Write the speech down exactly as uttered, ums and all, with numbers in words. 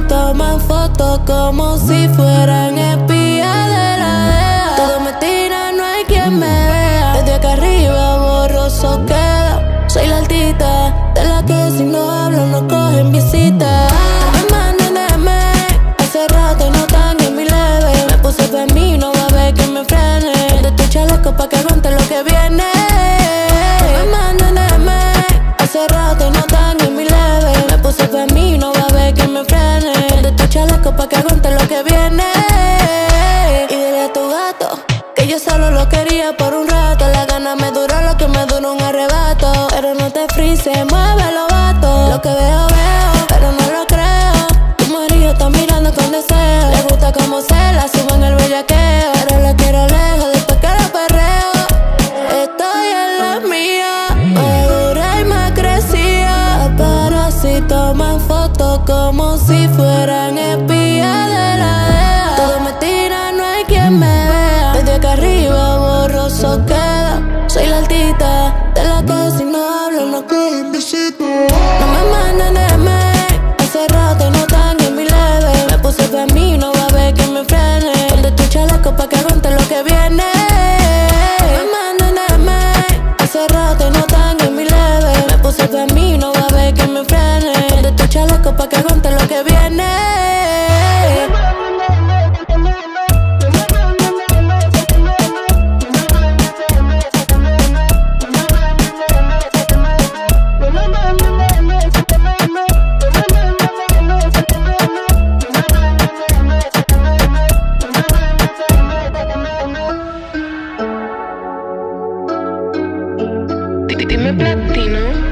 toman fotos como si fueran espías de la D E A. Todo me tira, no hay quien me vea. Desde acá arriba borroso queda. Soy la altita, de la que si no hablo no cogen visita. No me manden D M, hace rato no tan en mi leve. Me puse pa' mí, no va a ver que me frene. Ponte tu chaleco pa' que aguante lo que viene. No me manden D M, hace rato no tan en mi leve. Me puse pa' mí, no va a ver que me frene. Ponte tu chaleco pa' que aguante lo que viene. Y dile a tu gato que yo solo lo quería por un rato. La gana me duró lo que me duró un arrebato. Pero no te frises, muévelo, vato. Lo que veo, veo, pero no lo creo. Tu marido está mirando con deseo. Le gusta como se la subo en el bellaqueo. Pero la quiero lejos después que la perreo. Estoy en la mía, más dura y más crecida. Paparazzi toman fotos como si fueran espías de la D E A. Todo me tira, no hay quien me vea. Desde acá arriba borroso queda. Soy la altita, de la que si no hablo no cogen visita. No me manden D M, hace rato no tan en mi leve. Me puse pa' mí, no va a ver que me frene. Ponte tu chaleco pa' que aguante lo que viene. No me manden D M, hace rato no tan en mi leve. Me puse pa' mí, no va a ver que me frene. Ponte tu chaleco pa' que aguante lo que viene. Dime platino.